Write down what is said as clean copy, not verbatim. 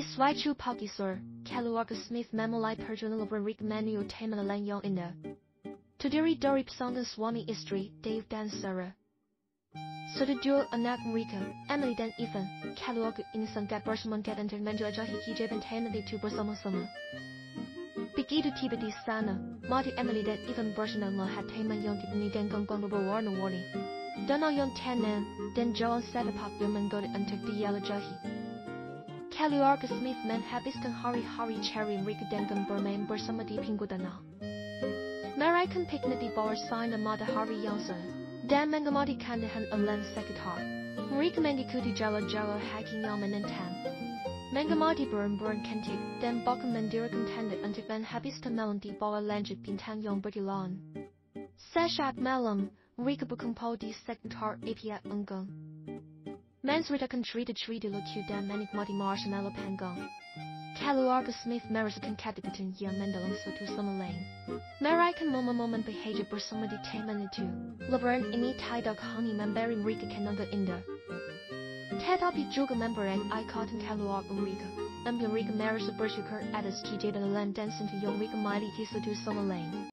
Swichu Pakisur, Kaluaka Smith Mammalai Perjunal Rick Manu Tamanalang Yong Inda. Tudiri Dorip Songan Swami Istri, Dave Dan Sarah. Sudadur Anak Rika, Emily Dan Ethan, Kaluaka Insan Gat Bershman Gat Intermenjo Ajahi Kijaban Tamadi to Bersama Sama. Bigitu Tibeti Sana, Marty Emily Dan Ethan Bershman La Hat Taman Yong Gibni Dan Gong Gong Warna Warning. Donal Yong Tanan, Dan Joan Satapop Yoman Go to Antek the Yellow Jahi. Kaluarga Smith Man Habistan Hari Cherry Rika Dengam Burman Bursamadi Pingudana. Marikan Picnic Bar Sign Amada Hari Yonson. Dan Mangamati Kandahan Alan Sekatar. Rika Mangikuti Jala Hacking Yaman and Tam. Mangamati Burn Kentik, Dan Bakam Mandira contended Antek Van Habistan Melon Bar Lanjit Bintang Yong Bertilon. Seshat Malam, Rika Bukumpo di Sekatar Apia Ungung. Mansrita Country to Tree de Locu Dan Manik Mati Marshmallow Pangong. Kaluarga Smith Marisakan Katikatin Ya Mendalang Sotu Sumalane. Marikan Moment Behavior Bursumadi Tamanitu. Laverne Ini Tidok Honey Memberi Rika Kananga Inda. Tetapi juga member and I cotton Kaluarga Rika. Rika Marisa Bershukar Adas Kijada Lam Dansin to Yong Rika Mighty Kisotu Sumalane.